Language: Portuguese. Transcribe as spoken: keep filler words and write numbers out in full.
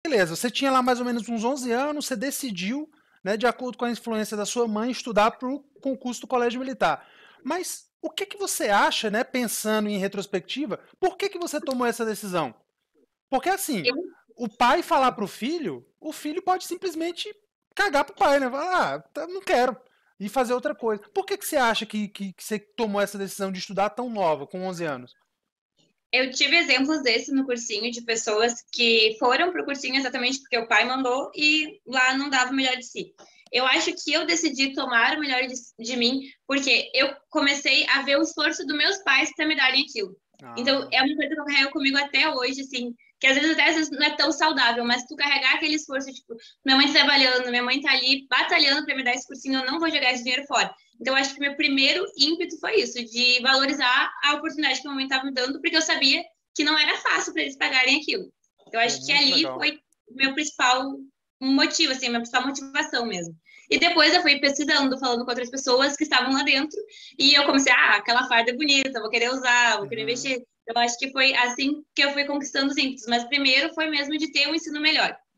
beleza, você tinha lá mais ou menos uns onze anos, você decidiu, né, de acordo com a influência da sua mãe, estudar para o concurso do Colégio Militar. Mas o que, que você acha, né, pensando em retrospectiva, por que, que você tomou essa decisão? Porque assim, Eu, o pai falar para o filho, o filho pode simplesmente cagar pro pai, né? Falar, ah, tá, não quero. E fazer outra coisa. Por que, que você acha que, que, que você tomou essa decisão de estudar tão nova, com onze anos? eu tive exemplos desse no cursinho, de pessoas que foram pro cursinho exatamente porque o pai mandou e lá não dava o melhor de si. Eu acho que eu decidi tomar o melhor de, de mim porque eu comecei a ver o esforço dos meus pais para me darem aquilo. Então, Ah, é uma coisa que eu carrego comigo até hoje, assim, que às vezes até às vezes não é tão saudável, mas tu carregar aquele esforço, tipo, minha mãe trabalhando, minha mãe tá ali batalhando para me dar esse cursinho, eu não vou jogar esse dinheiro fora. Então, acho que meu primeiro ímpeto foi isso, de valorizar a oportunidade que a mamãe estava me dando, porque eu sabia que não era fácil para eles pagarem aquilo. Eu pô, acho que muito ali legal. foi o meu principal motivo, assim, a minha principal motivação mesmo. E depois eu fui pesquisando, falando com outras pessoas que estavam lá dentro, e eu comecei, ah, aquela farda é bonita, vou querer usar, vou querer Uhum. investir. Eu acho que foi assim que eu fui conquistando os ímpetos, mas primeiro foi mesmo de ter um ensino melhor.